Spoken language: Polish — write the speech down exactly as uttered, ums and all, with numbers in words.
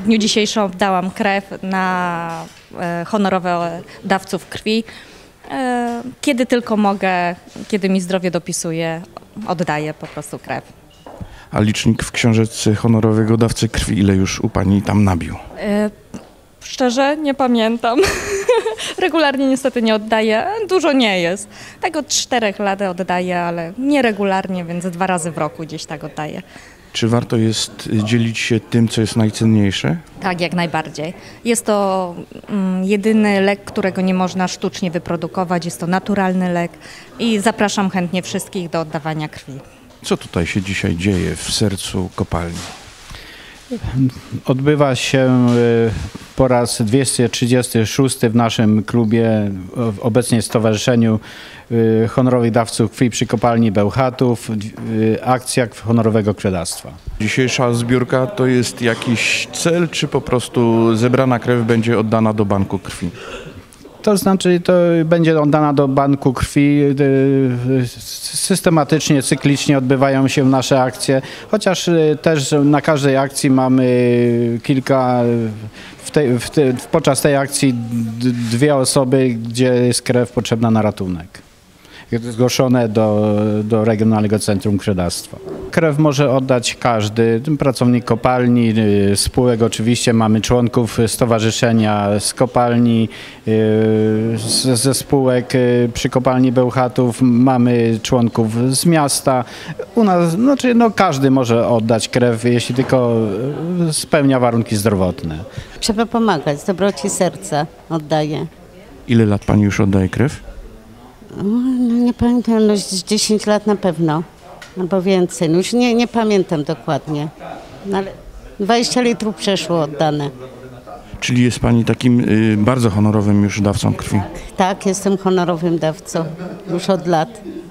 W dniu dzisiejszym oddałam krew na e, honorowe dawców krwi. E, kiedy tylko mogę, kiedy mi zdrowie dopisuje, oddaję po prostu krew. A licznik w książeczce honorowego dawcy krwi, ile już u pani tam nabił? E, szczerze nie pamiętam. Regularnie niestety nie oddaję, dużo nie jest. Tak od czterech lat oddaję, ale nieregularnie, więc dwa razy w roku gdzieś tak oddaję. Czy warto jest dzielić się tym, co jest najcenniejsze? Tak, jak najbardziej. Jest to mm, jedyny lek, którego nie można sztucznie wyprodukować. Jest to naturalny lek i zapraszam chętnie wszystkich do oddawania krwi. Co tutaj się dzisiaj dzieje w sercu kopalni? Odbywa się po raz dwieście trzydziesty szósty w naszym klubie, obecnie Stowarzyszeniu Honorowych Dawców Krwi przy kopalni Bełchatów, akcja honorowego krwiodawstwa. Dzisiejsza zbiórka to jest jakiś cel, czy po prostu zebrana krew będzie oddana do banku krwi? To znaczy, to będzie oddana do banku krwi. Systematycznie, cyklicznie odbywają się nasze akcje, chociaż też na każdej akcji mamy kilka, w tej, w tej, podczas tej akcji dwie osoby, gdzie jest krew potrzebna na ratunek. Zgłoszone do, do Regionalnego Centrum Krwiodawstwa. Krew może oddać każdy, pracownik kopalni, spółek oczywiście, mamy członków stowarzyszenia z kopalni, ze spółek przy kopalni Bełchatów, mamy członków z miasta. U nas, znaczy, no, każdy może oddać krew, jeśli tylko spełnia warunki zdrowotne. Trzeba pomagać, z dobroci serca oddaję. Ile lat pani już oddaje krew? No, nie pamiętam, no z dziesięć lat na pewno, albo więcej, no już nie, nie pamiętam dokładnie, no, ale dwadzieścia litrów przeszło oddane. Czyli jest pani takim y, bardzo honorowym już dawcą krwi? Tak, jestem honorowym dawcą, już od lat.